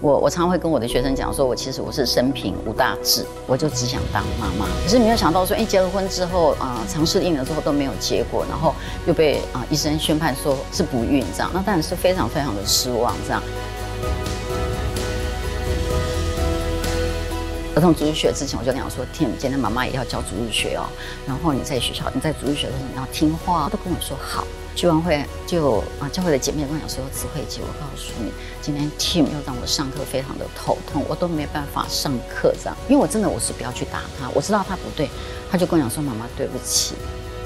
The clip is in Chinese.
我常常会跟我的学生讲说，其实我是生平无大志，我就只想当妈妈。可是没有想到说，结了婚之后，尝试婴儿之后都没有结果，然后又被医生宣判说是不孕这样，那当然是非常非常的失望这样。儿童主日学之前，我就跟他说：“Tim，今天妈妈也要教主日学哦。然后你在学校，你在主日学的时候你要听话。”他都跟我说好。聚完会就教会的姐妹跟我讲说：“慈慧姐，我告诉你，今天 Tim 又让我上课非常的头痛，我都没办法上课这样。因为我是不要去打他，我知道他不对，他就跟我讲说：妈妈对不起。”